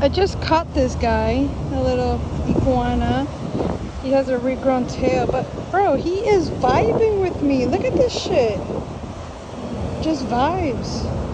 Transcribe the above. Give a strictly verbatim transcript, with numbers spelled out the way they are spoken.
I just caught this guy, a little iguana. He has a regrown tail, but bro, he is vibing with me. Look at this shit. Just vibes.